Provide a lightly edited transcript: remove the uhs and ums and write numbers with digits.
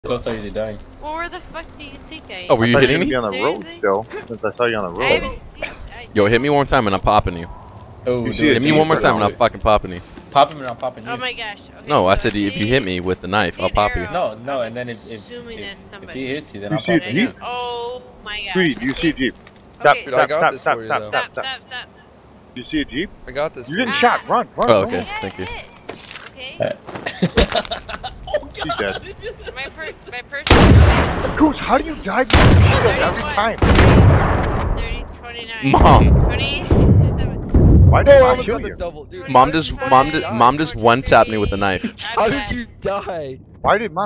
Close are you to dying? Well, where the fuck do you think I am? Oh, were you hitting me? Be on the road Seriously? still, since I saw you on the I road. haven't seen. Yo, hit me one more time and I'm popping you. Oh, You see dude. it, Hit me one more time and I'm fucking popping you. Pop him and I'm popping you. Oh my gosh. Okay, No, I so said if you hit me with the knife, see I'll an pop you. arrow. No, I'm and then if assuming there's somebody. he hits you, then You I'll see pop it, you. Jeep? Oh my gosh. Sweet, you see a Jeep. Stop, Okay, Dude, I stop, got stop, this stop, for you, stop, though. stop, Stop, stop. stop, stop. You see a Jeep? I got this. You for didn't you. shot, run, run. Oh, run. okay. Thank you. Okay. She's dead. My person. Goose, how do you die to shit every time? 30, 29. Mom. 20, 27. Why Oh, did I I almost kill got the you? double, dude. Mom just one tapped me with the knife. How did you die? Why did mom?